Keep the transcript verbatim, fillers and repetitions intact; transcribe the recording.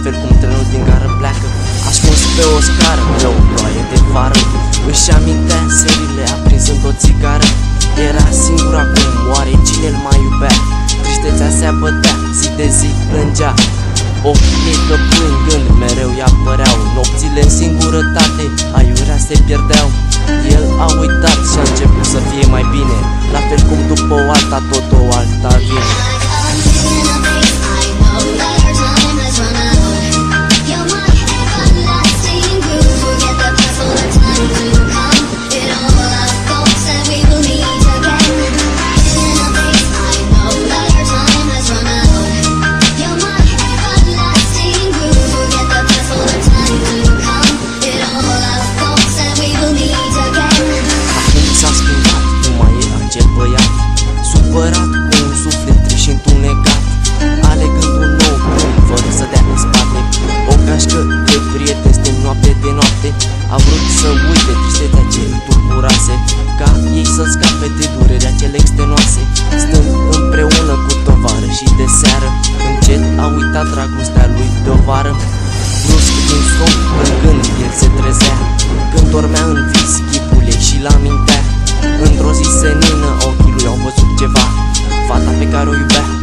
fel cum trenul din gară pleacă ascuns pe o scară, pe o ploaie de vară. Își amintea serile aprinzând o țigară. Era singur acum, oare cine îl mai iubea? Tristețea se abătea, zi de zi plângea. Ochii ei că plângând mereu i apăreau. Nopțile în singurătate, aiurea se pierdeau. El a uitat și a început să fie mai bine, la fel cum după o alta tot o alta vine. Supărat cu un suflet trist și întunecat, alegând un nou drum fără să dea în spate. O gașcă de prieteni stă noapte de noapte. A vrut să uite tristețea ce îl tulburase, ca ei să scape de durerea cele extenuoase. Stând împreună cu tovarășii de seară, încet a uitat dragostea lui de o vară. Brusc din somn, plângând, el se trezea, când dormea în vis chipul ei și l-amintea. Într-o zi senină ochii lui au văzut ceva, fata pe care o iubea.